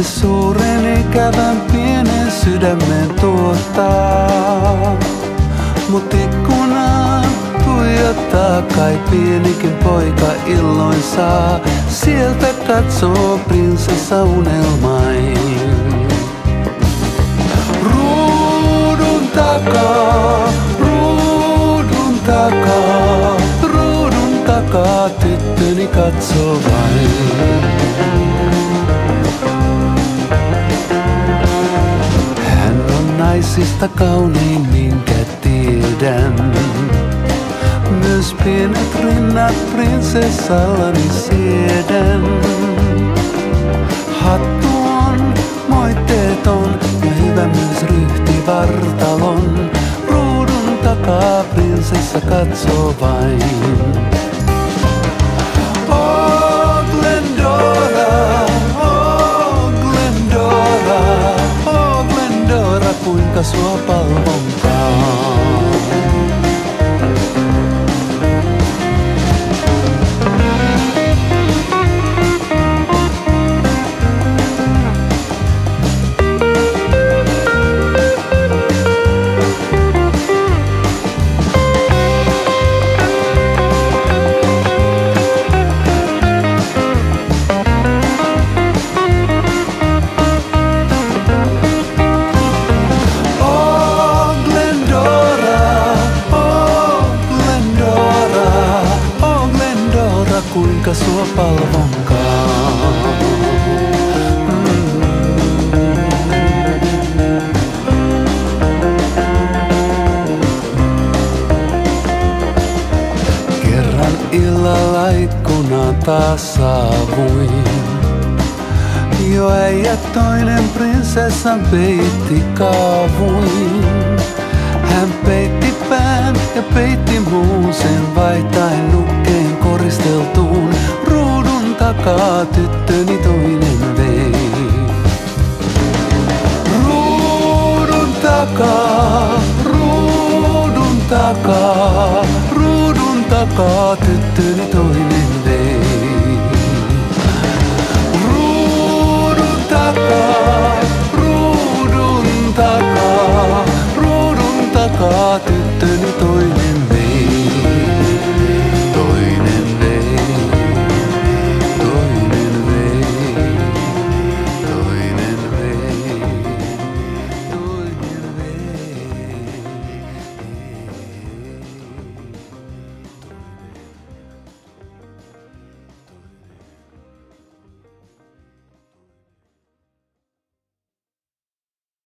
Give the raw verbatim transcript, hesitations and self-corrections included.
suuren ikävän pienen sydämen tuottaa. Mut ikkunaan tuijottaa, kai pienikin poika illoin saa. Sieltä katsoo prinsessa unelmain. Ruudun takaa, ruudun takaa, ruudun takaa tyttöni katsoo vain. Hän on naisista kaunein, minkä tiedän. Myös pienet rinnat prinsessallani siedän. Hattu on moitteeton ja hyvä myös ryhti vartalon. Ruudun takaa prinsessa katsoo vain. Oh Glendora, oh Glendora, oh Glendora, kuinka sua palvonkaan. Kuinka sua palvonkaan. Mm. Kerran illalla ikkunaan taas saavuin. Jo äijät toinen prinsessan peitti kaavuin. Hän peitti pään ja peitti muun sen vaihtain nukkeen koristeltuun. Ruudun takaa tyttöni toinen vei. Ruudun takaa, ruudun takaa, ruudun takaa tyttöni toinen vei.